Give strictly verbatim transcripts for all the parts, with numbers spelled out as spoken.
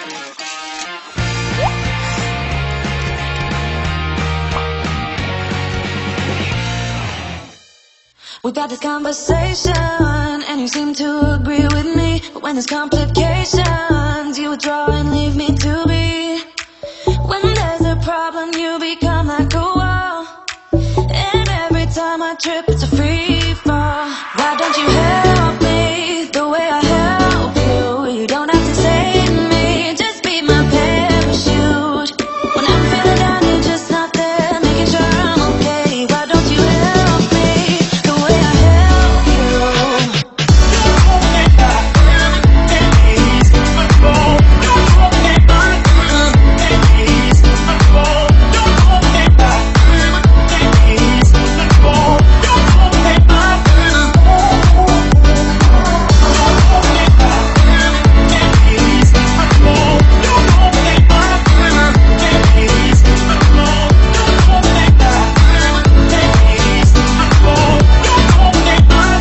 We've had this conversation, and you seem to agree with me. But when there's complications, you withdraw and leave me to be. When there's a problem, you become like a wall. And every time I trip, it's a free fall. Why don't you help me the way I help you? You don't have to save me, just be my parachute. When I'm feeling down, you're just not there, making sure I'm okay. Why don't you help me the way I help you? Don't hold me back, please, my fault. Don't hold me back, please, my fault. Don't hold me back, please, my fault. Don't hold me back, please, my fault. Don't hold me back, please, my fault. Don't hold me back, please, my fault. Don't hold me back, please, my fault. Don't hold me back,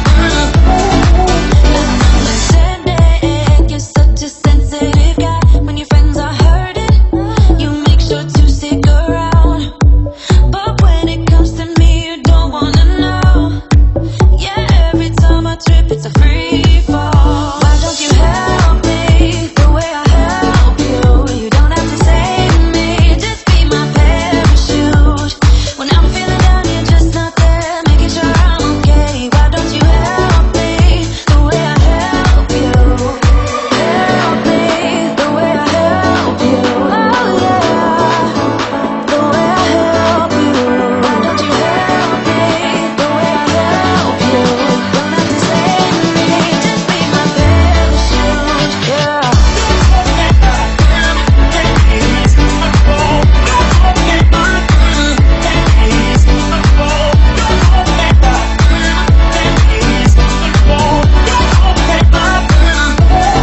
Understanding, you're such a sensitive guy. When your friends are hurting, you make sure to stick around. But when it comes to me, you don't wanna know. Yeah, every time I trip, it's a free fall. Why don't you help me the way I help you? You don't have to save me, just be my parachute. When I'm feeling down, you're just not there, making sure I'm okay. Why don't you help me the way I help you? Help me the way I help you. Oh yeah, the way I help you. Why don't you help me the way I help you? Don't have to save me, just be my parachute. Yeah. Don't hold me back, please, my fault. Don't hold me back, please, my fault. Don't hold me back, please, my fault. Don't hold me back, please.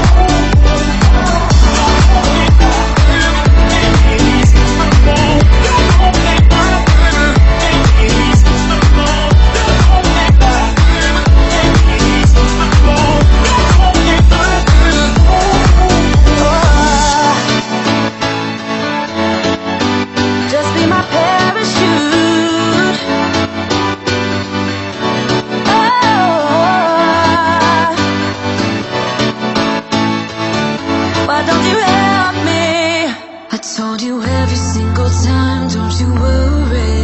Don't hold me back, please, my fault. Don't hold me back, please, my fault. Don't hold me back, please, my fault. Don't hold me back, please. Just be my parachute. Oh, why don't you help me? I told you every single time, don't you worry.